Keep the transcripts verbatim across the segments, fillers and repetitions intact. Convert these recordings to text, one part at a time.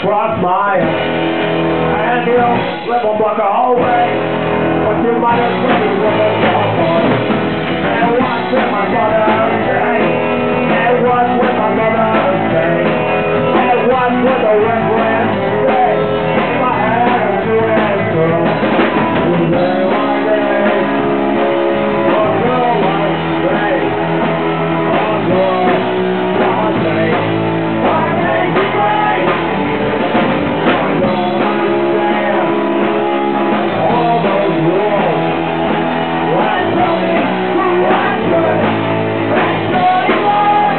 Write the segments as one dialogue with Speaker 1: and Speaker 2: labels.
Speaker 1: cross my and you'll live a block a whole way, but you might as well be with a cowboy. And what did my brother say? And what would my mother say? And what would the reverend say? If I had a two and girl, you say one day, or girl one day, or girl one day, one day you right. I don't understand all those rules. Why tell me what good and good you are?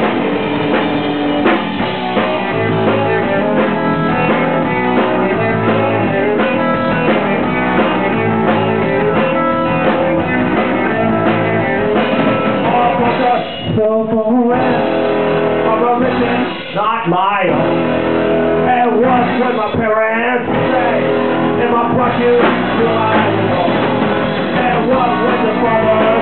Speaker 1: All for the self-awareness of a religion not my own. And what would my parents say if I brought you to my home? And what would your father